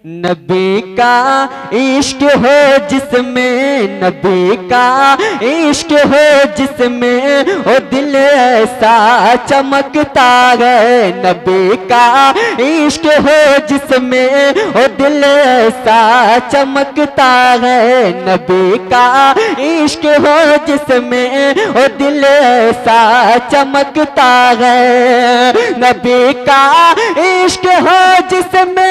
नबी का इश्क हो जिसमें, नबी का इश्क हो जिसमें, ओ दिल ऐसा चमकता है। नबी का इश्क हो जिसमें, ओ दिल ऐसा चमकता है। नबी का इश्क हो जिसमें, ओ दिल ऐसा चमकता है। नबी का इश्क हो जिसमें,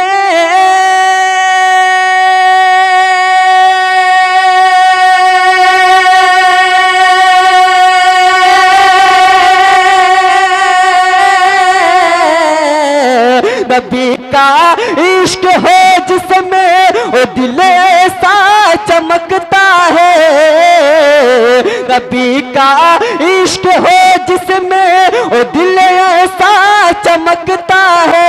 नबी का इश्क हो जिसमें, ओ दिल ऐसा चमकता है। नबी का इश्क हो जिसमें, ओ दिल ऐसा चमकता है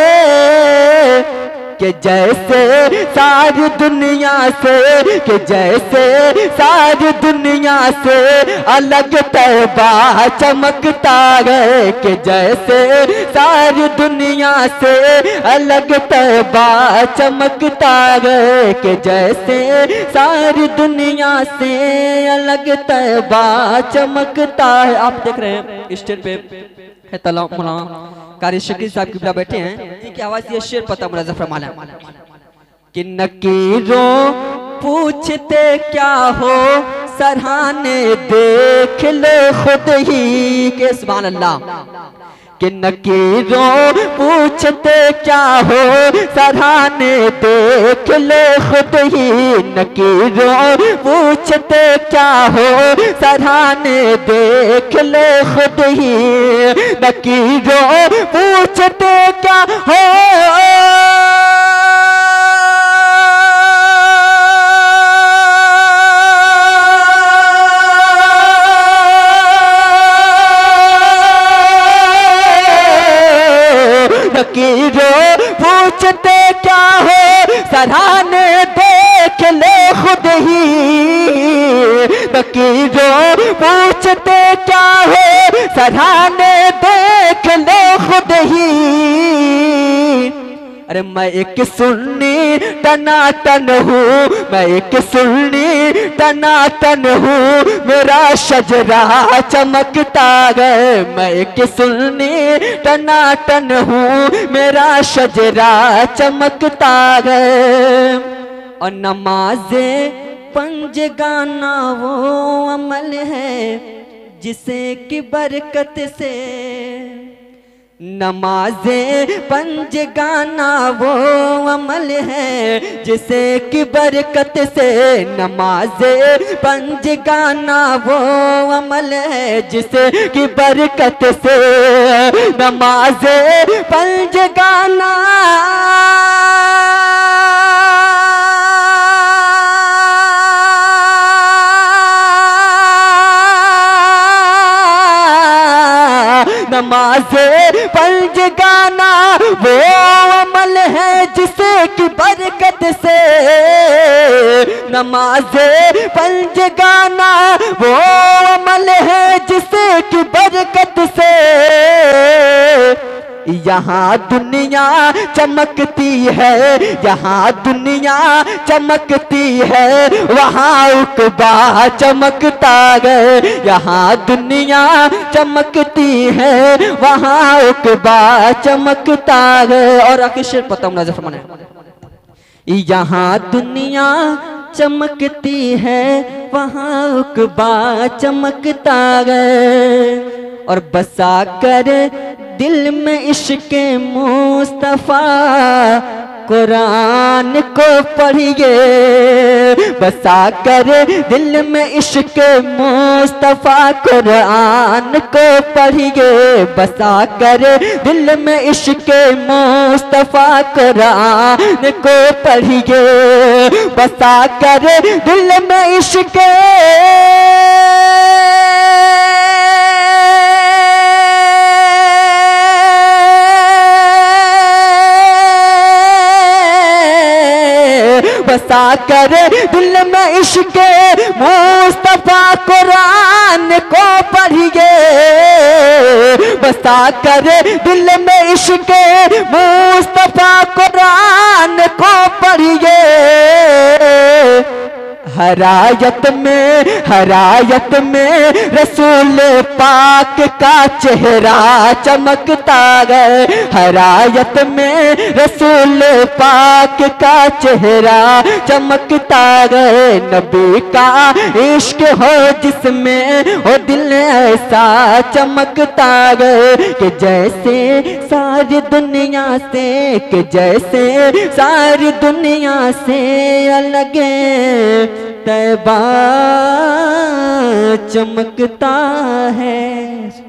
कि जैसे सारी दुनिया से, कि जैसे सारी दुनिया से अलग तैबा चमकता है। कि जैसे सारी दुनिया से अलग तैबा चमकता है। कि जैसे सारी दुनिया से अलग तैबा चमकता है। आप देख रहे हैं स्टेज पे है कारी शकील साहब किबला बैठे हैं, इनकी आवाज ये शेर पता मुलाजा फरमाना कि नकीरों पूछते क्या हो, सराहने देख ले खुद ही। के सुभान अल्लाह। कि नकीरों पूछते क्या हो, सराहने देख ले खुद ही। नकीरों पूछते क्या हो, सराहने देख ले खुद ही। नकीरों पूछते क्या हो, नकीरों पूछते क्या हो, सराहने देख ले खुद ही। नकीरों पूछते क्या हो, सराहने देख ले खुद ही। अरे मैं एक सुन्नी टनाटन हूँ, मैं एक सुन्नी टनाटन हूँ, मेरा शजरा चमकता है। मैं एक सुन्नी टनाटन हूँ, मेरा शजरा चमकता है। और नमाज़े पंजगाना वो अमल है जिसे की बरकत से, नमाज़े पंजगाना वो अमल है जिसे की बरकत से। नमाज़े पंजगाना वो अमल है जिसे की बरकत से। नमाज़े पंजगाना नमाज़े पंजगाना वो अमल है जिसे की बरकत से। नमाज़े पंजगाना वो अमल है जिसे की बरकत से। यहाँ दुनिया चमकती है, यहाँ दुनिया चमकती है, वहाँ उक़बा चमकता है। यहाँ दुनिया चमकती है, वहाँ उक़बा चमकता है। और आखिर शेर पता मुलाज़ा फरमाना, यहाँ दुनिया चमकती है, वहाँ उक़बा चमकता है। और बसा कर दिल में इश्क़े मुस्तफ़ा कुरान को पढ़िए। बसा कर दिल में इश्क़े मुस्तफ़ा कुरान को पढ़िए। बसा कर दिल में इश्क़े मुस्तफ़ा कुरान को पढ़िए। बसा कर दिल में इश्क़े बसा कर दिल में इश्क़े मुस्तफ़ा कुरान को पढ़िए। बसा कर दिल में इश्क़े मुस्तफ़ा कुरान को हरायत में रसूल पाक का चेहरा चमकता गए, हरायत में रसूल पाक का चेहरा चमकता गए। नबी का इश्क हो जिसमें हो दिल ऐसा चमकता गए कि जैसे सारी दुनिया से, कि जैसे सारी दुनिया से अलग तैबा चमकता है।